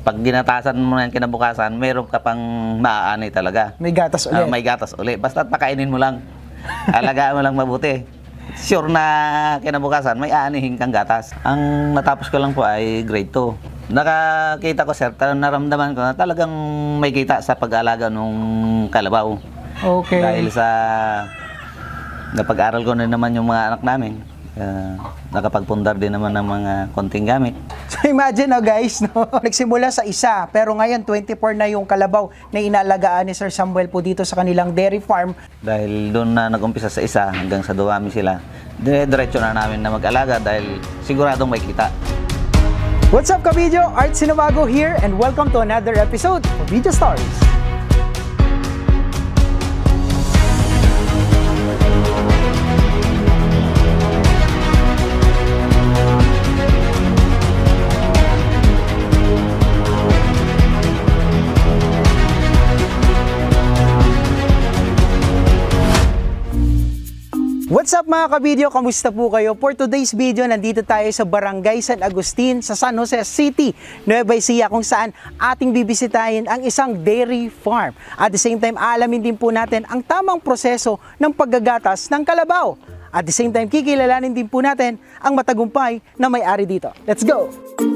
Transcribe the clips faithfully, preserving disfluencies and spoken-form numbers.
pag ginatasan mo na yan kinabukasan, meron ka pang maaani talaga. May gatas ulit. Uh, may gatas ulit. Basta pakainin mo lang. Alagaan mo lang mabuti. Sure na kinabukasan, may aanihin kang gatas. Ang natapos ko lang po ay grade two. Nakakita ko, sir, naramdaman ko na talagang may kita sa pag-aalaga nung kalabaw. Okay. Dahil sa napag-aral ko na naman yung mga anak namin. Uh, nakapagpundar din naman ng mga konting gamit. So imagine na guys, no? Nagsimula sa isa, pero ngayon twenty-four na yung kalabaw na inalagaan ni Sir Samuel po dito sa kanilang dairy farm. Dahil doon na nag-umpisa sa isa hanggang sa dumami sila, dire-diretso na namin na mag-alaga dahil siguradong may kita. What's up ka-video? Art Sinovago here and welcome to another episode of Video Stories. What's up mga ka-video? Kamusta po kayo? For today's video, nandito tayo sa Barangay San Agustin sa San Jose City, Nueva Ecija, kung saan ating bibisitahin ang isang dairy farm. At the same time, alamin din po natin ang tamang proseso ng paggagatas ng kalabaw. At the same time, kikilalanin din po natin ang matagumpay na may-ari dito. Let's go!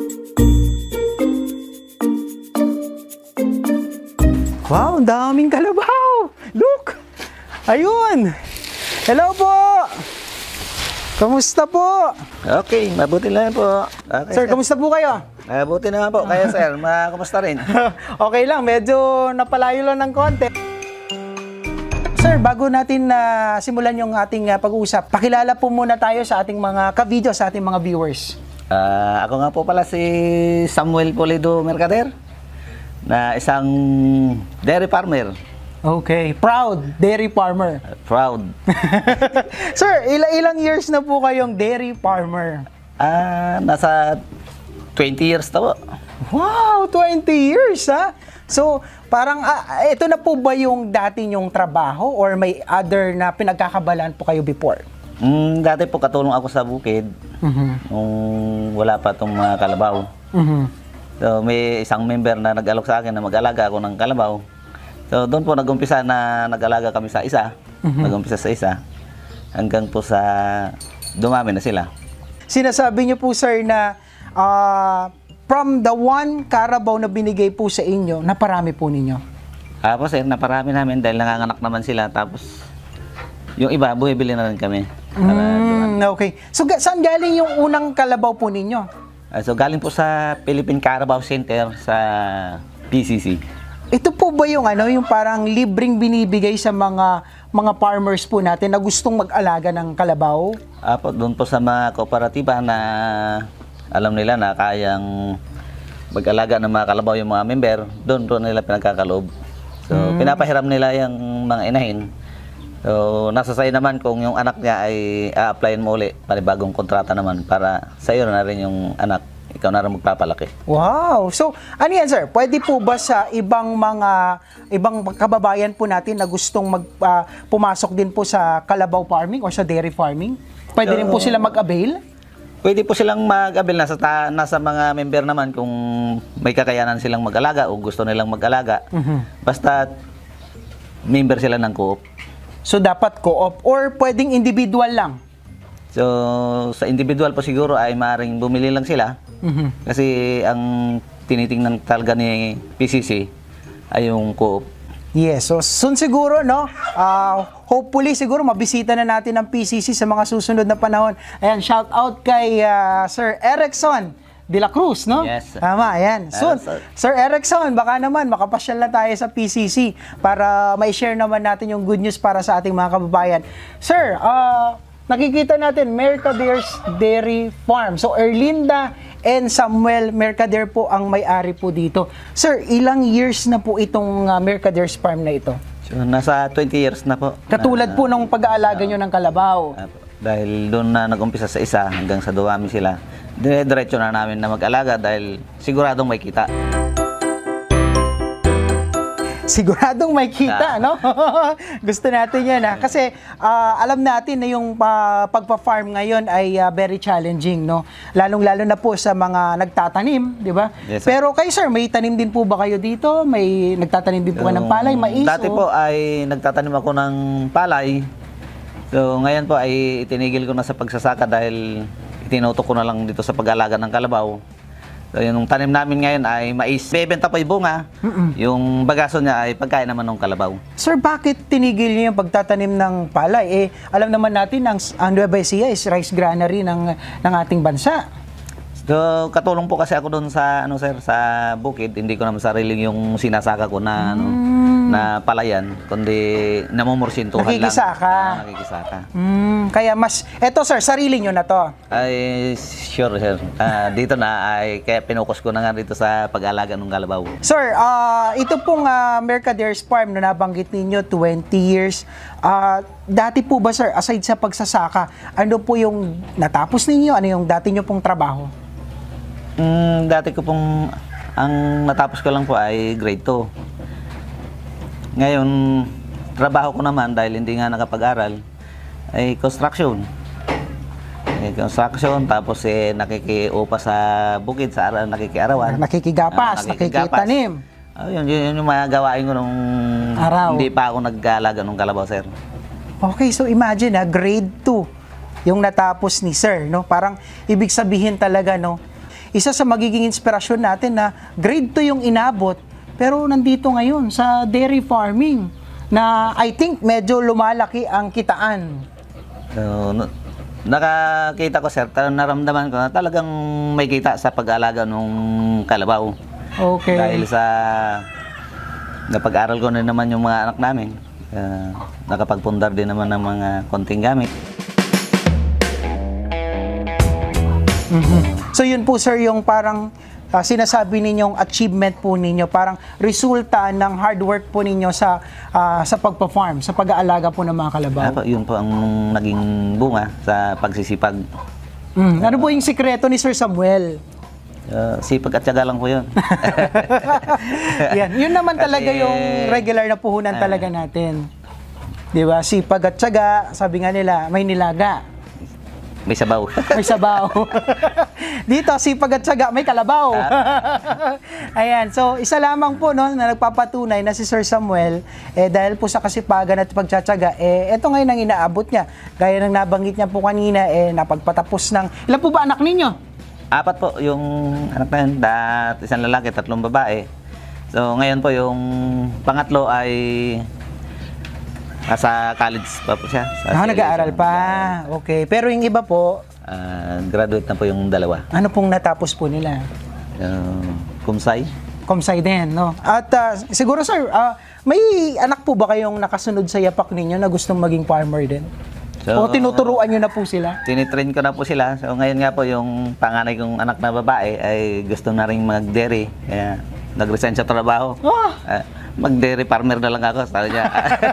Wow, ang daming kalabaw! Look! Ayun! Hello po! Kamusta po? Okay, mabuti lang po. Okay, sir, kamusta po kayo? Mabuti naman po. Kaya sir, kamusta rin? Okay lang, medyo napalayo lang ng konti. Sir, bago natin na uh, simulan yung ating uh, pag-uusap, pakilala po muna tayo sa ating mga ka-video, sa ating mga viewers. Uh, ako nga po pala si Samuel Pulido Mercader, na isang dairy farmer. Okay, proud dairy farmer. Uh, proud. Sir, ilang ilang years na po kayong dairy farmer? Ah, uh, nasa twenty years na po. Wow, twenty years ha? So, parang uh, ito na po ba yung dati nyong trabaho or may other na pinagkakabalan po kayo before? Mm, dati po katulong ako sa bukid. Mm-hmm. Nung wala pa itong mga kalabaw. Mm-hmm. So, may isang member na nag-alok sa akin na mag-alaga ako ng kalabaw. So, doon po nag-umpisa na nag-alaga kami sa isa. Mm-hmm. Nag-umpisa sa isa. Hanggang po sa dumami na sila. Sinasabi niyo po, sir, na uh, from the one Carabao na binigay po sa inyo, naparami po ninyo? Ah, po, sir, naparami namin dahil nanganganak naman sila. Tapos, yung iba, buhibili na rin kami. Mm, okay. So, saan galing yung unang kalabaw po ninyo? Ah, so, galing po sa Philippine Carabao Center sa P C C. Ito po ba yung ano, yung parang libreng binibigay sa mga mga farmers po natin na gustong mag-alaga ng kalabaw? Apo, doon po sa mga kooperatiba na alam nila na kayang mag-alaga ng mga kalabaw yung mga member, doon po nila pinagkakaloob. So, hmm. pinapahiram nila yung mga inahin. So, nasa sa'yo naman kung yung anak niya ay a-applyin mo ulit, panibagong kontrata naman para sa'yo na rin yung anak. Ikaw na rin magpapalaki. Wow! So, ano yan, sir? Pwede po ba sa ibang mga, ibang kababayan po natin na gustong mag, uh, pumasok din po sa kalabaw farming or sa dairy farming? Pwede so, rin po sila mag-avail? Pwede po silang mag-avail. Nasa, ta, nasa mga member naman kung may kakayanan silang mag-alaga o gusto nilang mag-alaga. Mm-hmm. Basta member sila ng co-op. So, dapat co-op or pwedeng individual lang? So, sa individual po siguro ay maaaring bumili lang sila. Mm-hmm. Kasi ang tinitingnan talaga ni P C C ay yung co-op. Yes, so soon siguro, no? Uh, hopefully siguro mabisita na natin ang P C C sa mga susunod na panahon. Ayan, shout out kay uh, Sir Erickson de la Cruz, no? Yes. Tama, ayan. Soon, uh, Sir Erickson, baka naman makapasyal na tayo sa P C C para may share naman natin yung good news para sa ating mga kababayan. Sir, uh, nakikita natin Mercader's Dairy Farm. So, Erlinda and Samuel Mercader po ang may-ari po dito. Sir, ilang years na po itong uh, Mercader's Farm na ito? So, nasa twenty years na po. Katulad na, po ng pag-aalaga uh, nyo ng kalabaw. Uh, dahil doon na nag-umpisa sa isa hanggang sa dumami sila, dire-diretso na namin na mag-alaga dahil siguradong may kita. Siguradong may kita, Ah. no? Gusto natin yan, ha? Kasi ah, alam natin na yung ah, pagpa-farm ngayon ay ah, very challenging, no? Lalong-lalo na po sa mga nagtatanim, di ba? Yes, sir. Pero kayo, sir, may tanim din po ba kayo dito? May nagtatanim din po ka ng palay, mais? Dati o- po ay nagtatanim ako ng palay. So ngayon po ay itinigil ko na sa pagsasaka dahil itinutok ko na lang dito sa pag-alaga ng kalabaw. So yung tanim namin ngayon ay mais. Bebenta pa yung bunga. Yung bagaso niya ay pagkain naman ng kalabaw. Sir, bakit tinigil niyo yung pagtatanim ng palay? Eh, alam naman natin ang, ang Nueva Ecija is rice granary ng, ng ating bansa. So katulong po kasi ako doon sa ano sir sa bukid, hindi ko naman sarili yung sinasaka ko na ano na palayan, kundi namumursintuhan lang. Nakikisaka. Ah, nakikisaka. Mm, kaya mas, eto sir, sarili nyo na to. Ay sure sir. Ah, dito na ay kaya pinukus ko na nga dito sa pag-alaga ng kalabaw. Sir, ah, ito pong uh, Mercader's Farm na nabanggit ninyo, twenty years. Ah, dati po ba sir, aside sa pagsasaka, ano po yung natapos ninyo? Ano yung dati nyo pong trabaho? Mm, dati ko pong ang natapos ko lang po ay grade two. Ngayon, trabaho ko naman dahil hindi nga nakapag-aral ay construction. Eh, construction, tapos eh, nakikiupa sa bukid, sa ara, nakikiarawan. Nakikigapas, Ah, nakikitanim. Ah, yun, yun, yun yung mga gawain ko nung Araw. hindi pa ako nag-aalaga ng kalabaw, sir. Okay, so imagine ha, grade two yung natapos ni sir, no? Parang ibig sabihin talaga, no? Isa sa magiging inspirasyon natin na grade two yung inabot, pero nandito ngayon sa dairy farming na I think medyo lumalaki ang kitaan. So, no- nakakita ko, sir, tal- naramdaman ko na talagang may kita sa pag-aalaga ng kalabaw. Okay. Dahil sa napag-aral ko na naman yung mga anak namin. Uh, nakapagpundar din naman ng mga konting gamit. Mhm. So yun po sir yung parang ah, sinasabi ninyong achievement po ninyo, parang resulta ng hard work po ninyo sa ah, sa pagpa-farm, sa pag-aalaga po ng mga kalabaw. Ah, po, yun po ang naging bunga sa pagsisipag. Mm. Ano po yung sikreto ni Sir Samuel? Uh, sipag at tiyaga lang po yun. Yan, yun naman talaga Kasi- yung regular na puhunan talaga natin. 'Di ba? Sipag at tiyaga, sabi nga nila, may nilaga. May sabaw. May sabaw. Dito, sipag at tiyaga, may kalabaw. Ayan, so isa lamang po no, na nagpapatunay na si Sir Samuel, eh, dahil po sa kasipagan at pagtsatsaga, eh, ito ngayon ang inaabot niya. Gaya ng nabanggit niya po kanina, eh, napagpatapos ng... Ilan po ba anak ninyo? Apat po yung anak na yun, dat, isang lalaki, tatlong babae. So ngayon po yung pangatlo ay nasa college pa po siya. Sa Ah, C L A nag-aaral siya. pa. Okay, pero yung iba po, Ah, graduate na po yung dalawa. ano pong natapos po nila? Uh, kumsay. Komsay din, no? At ah, siguro sir, ah, may anak po ba kayong nakasunod sa yapak ninyo na gustong maging farmer din? So, O tinuturuan nyo na po sila? Tinitrain ko na po sila. So ngayon nga po yung panganay kong anak na babae ay gusto na rin mag-dairy. Kaya nag-resign sa trabaho. Ah! Ah, mag-dairy farmer na lang ako. Sabi niya.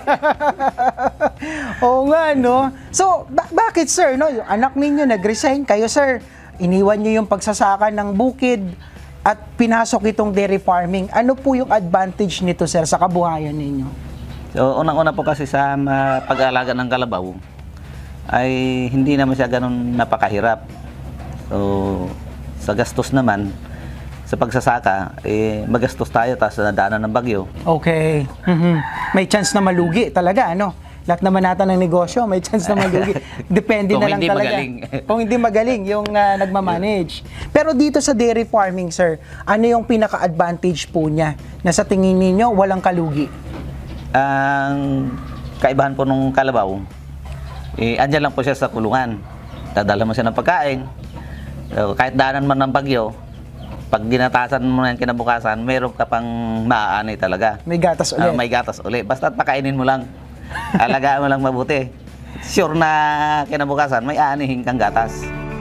Oo nga, no? So, ba- bakit sir, no? Yung anak ninyo nag-resign, kayo sir, iniwan nyo yung pagsasaka ng bukid at pinasok itong dairy farming. Ano po yung advantage nito sir sa kabuhayan ninyo? So unang-una po kasi sa ma- pag-aalaga ng kalabaw ay hindi naman siya ganun napakahirap. So sa gastos naman, sa pagsasaka, eh, magastos tayo tapos nadaanan ng bagyo. Okay. Mhm. May chance na malugi talaga, ano? Lahat naman nata ng negosyo, may chance na malugi. Depende Kung na lang hindi talaga. magaling. Kung hindi magaling, yung uh, nagmamanage. Pero dito sa dairy farming, sir, ano yung pinaka-advantage po niya na sa tingin ninyo walang kalugi? Ang kaibahan po nung kalabaw, eh, andyan lang po siya sa kulungan. Dadala mo siya ng pagkain. So, kahit daanan man ng bagyo, pag ginatasan mo na yung kinabukasan, meron ka pang maaanay talaga. May gatas Ah, ulit. may gatas ulit. Basta pakainin mo lang. Alagaan mo lang mabuti. Sure na kinabukasan, may aanihin kang gatas.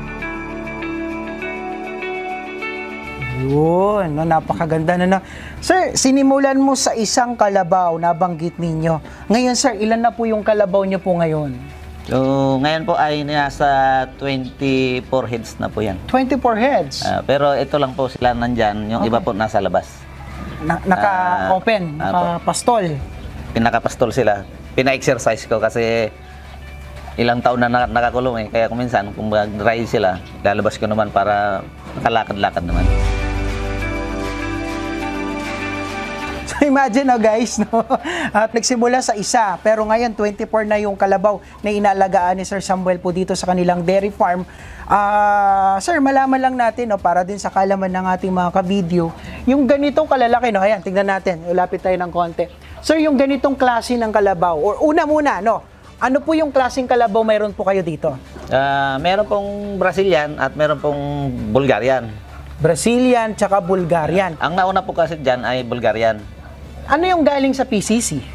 Yun, no, napakaganda na na. Sir, sinimulan mo sa isang kalabaw, nabanggit ninyo. Ngayon, sir, ilan na po yung kalabaw niyo po ngayon? So, ngayon po ay nasa twenty-four heads na po yan. twenty-four heads. Ah, pero ito lang po sila nandyan, yung iba po nasa labas. na, naka-open, Ah, naka-pastol. Pinakapastol sila. Pina-exercise ko kasi ilang taon na nak- nakakulong eh. Kaya kung minsan, kung mag-dry sila, lalabas ko naman para makalakad-lakad naman. So imagine na guys, no? At nagsimula sa isa, pero ngayon twenty-four na yung kalabaw na inaalagaan ni Sir Samuel po dito sa kanilang dairy farm. Ah, sir, malaman lang natin, no, para din sa kalaman ng ating mga ka-video, yung ganitong kalalaki, no? Ayan, tingnan natin. Ulapit tayo ng konti. Sir, yung ganitong klase ng kalabaw, or una muna, no? Ano po yung klaseng kalabaw mayroon po kayo dito? Ah, meron pong Brazilian at meron pong Bulgarian. Brazilian tsaka Bulgarian. Ang nauna po kasi dyan ay Bulgarian. Ano yung galing sa P C C?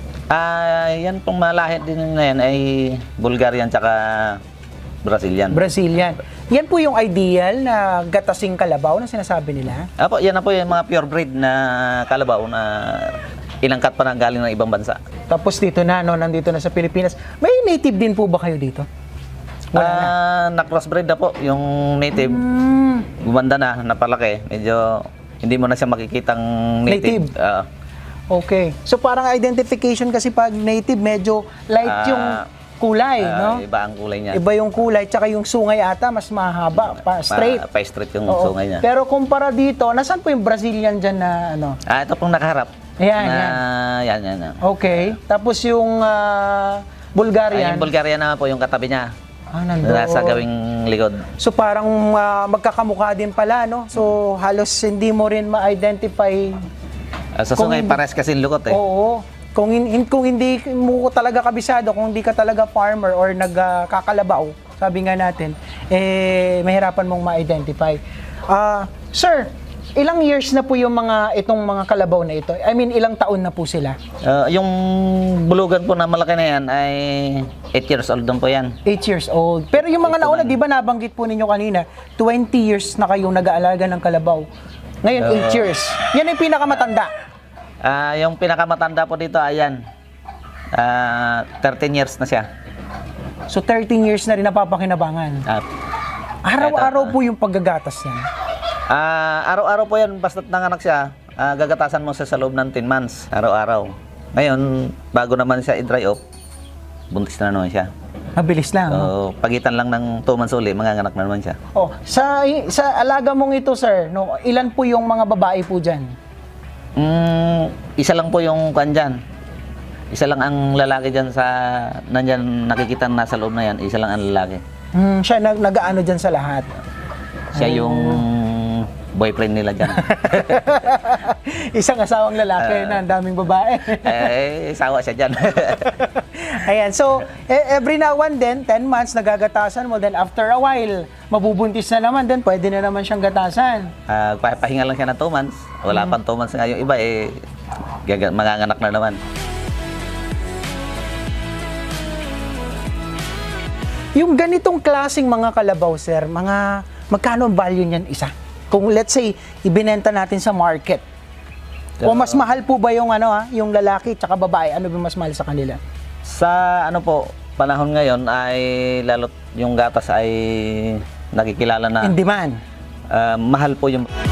Ah, yan pong malahit din na yan ay Bulgarian tsaka Brazilian. Brazilian. Yan po yung ideal na gatasing kalabaw na sinasabi nila? Apo, yan na po yung mga pure breed na kalabaw na inangkat pa na galing ng ibang bansa. Tapos dito na, no, nandito na sa Pilipinas. May native din po ba kayo dito? Wala na. Ah, na-crossbreed na po yung native. Hmm. Gumanda na, napalaki. Medyo hindi mo na siya makikitang native. Native. Ah, Okay. So parang identification kasi pag native, medyo light Ah, yung kulay, ah, no? Iba ang kulay niya. Iba yung kulay, tsaka yung sungay ata, mas mahaba, pa, straight. Pa, pa-straight yung Oo. sungay niya. Pero kumpara dito, nasaan po yung Brazilian dyan na ano? Ah, ito pong nakaharap. Ayan, na, yan. yan, yan, yan. Okay. Tapos yung ah, Ah, Bulgarian. yung Bulgarian naman po yung katabi niya. Ah, nandoon. Nasa gawing likod. So parang ah, magkakamukha din pala, no? So halos hindi mo rin ma-identify. Uh, sa Kung sungay, hindi- pares kasi lukot eh. Oo. Kung, hin- hin- kung hindi mo talaga kabisado, kung hindi ka talaga farmer or nagkakalabaw, sabi nga natin, eh, mahirapan mong ma-identify. Ah, sir, ilang years na po yung mga itong mga kalabaw na ito? I mean, ilang taon na po sila? Uh, yung bulugan po na malaki na yan ay eight years old doon po yan. eight years old. Pero yung mga nauna, di ba nabanggit po ninyo kanina, twenty years na kayong nag-aalaga ng kalabaw. Ngayon, eight years. Yan yung pinakamatanda. Ah, yung pinakamatanda po dito, ayan. Ah, thirteen years na siya. So, thirteen years na rin napapakinabangan. Ah, Araw-araw po yung paggagatas niya. ah, araw-araw po yan, basta't nanganak siya, ah, gagatasan mo siya sa loob ng ten months, araw-araw. Ngayon, bago naman siya i-dry off, buntis na naman siya. Mabilis lang. no? So, pagitan lang ng two months uli, manganganak na naman siya. Oh, sa sa alaga mong ito, sir, no, ilan po yung mga babae po diyan? Mm, isa lang po yung kwan dyan. Isa lang ang lalaki dyan sa, nandyan nakikita na nasa loob na yan, isa lang ang lalaki. Hmm, siya nag nag-aano diyan sa lahat. Siya yung boyfriend nila dyan. Isang asawang lalaki na ang daming babae. eh, sawa siya dyan. Ayan, so e- every now and then, ten months nagagatasan mo, then after a while, mabubuntis na naman, then pwede na naman siyang gatasan. Ah, pa- pahinga lang siya ng two months. Wala pang two months nga yung iba, eh, gaga- manganganak na naman. Yung ganitong klaseng mga kalabaw, sir, mga magkano ang value niyan isa? Kung let's say, ibinenta natin sa market. O mas mahal po ba yung ano ha, yung lalaki at babae? Ano ba mas mahal sa kanila? Sa ano po, panahon ngayon ay lalo't yung gatas ay nakikilala na In demand. ah, mahal po yung